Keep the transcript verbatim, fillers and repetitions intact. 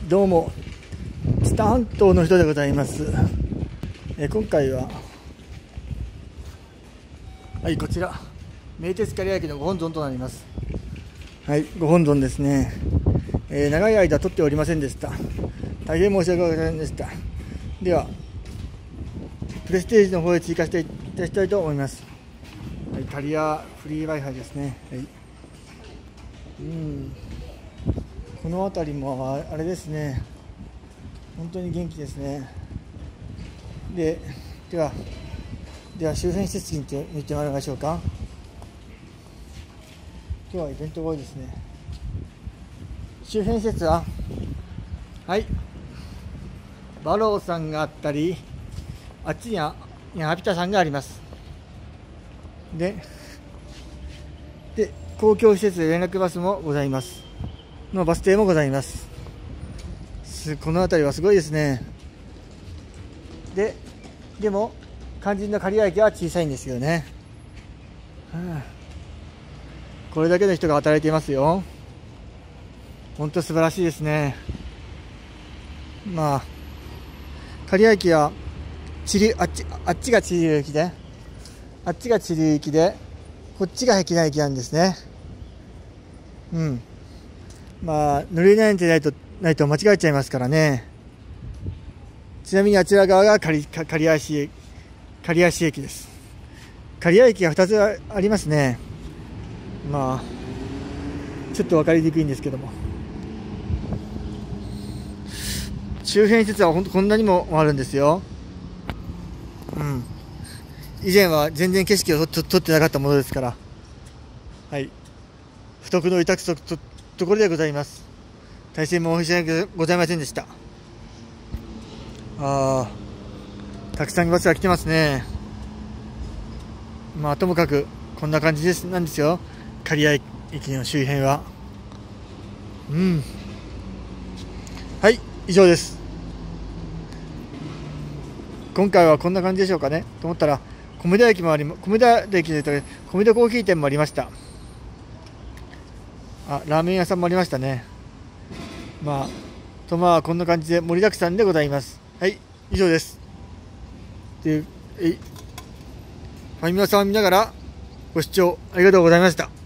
どうも知多半島の人でございます。え今回ははいこちら名鉄刈谷駅のご本尊となります。はいご本尊ですね、えー、長い間撮っておりませんでした。大変申し訳ございませんでした。ではプレステージの方へ追加していただきたいと思います。はい、刈谷フリー Wi-Fi ですね。はい、うんこの辺りもあれですね、本当に元気ですね。で、では、では周辺施設に見てまいりましょうか。今日はイベントが多いですね。周辺施設は、はい、バローさんがあったり、あっちにはハピタさんがあります。で、で公共施設で連絡バスもございます。のバス停もございます。この辺りはすごいですね。で、でも肝心の刈谷駅は小さいんですよね。はあ、これだけの人が働いていますよ。本当素晴らしいですね。まあ刈谷駅は地流あっちあっちが地流駅で、あっちが地流駅で、こっちが碧南駅なんですね。うん。まあ乗れないんじゃないとないと間違えちゃいますからね。ちなみにあちら側が刈谷市刈谷市駅です。刈谷駅がふたつありますね。まあちょっと分かりにくいんですけども、周辺施設はほんとこんなにもあるんですよ。うん。以前は全然景色を撮ってなかったものですから、はい。不徳の致すとところでございます。大変申し訳ございませんでした。ああ、たくさんバスが来てますね。まあともかくこんな感じですなんですよ、刈谷駅の周辺は。うん。はい、以上です。今回はこんな感じでしょうかねと思ったら、米田駅もあり、米田駅で言うと米田コーヒー店もありました。あ、ラーメン屋さんもありましたね。まあとまあこんな感じで盛りだくさんでございます。はい、以上です。で、えいファミマさんを見ながらご視聴ありがとうございました。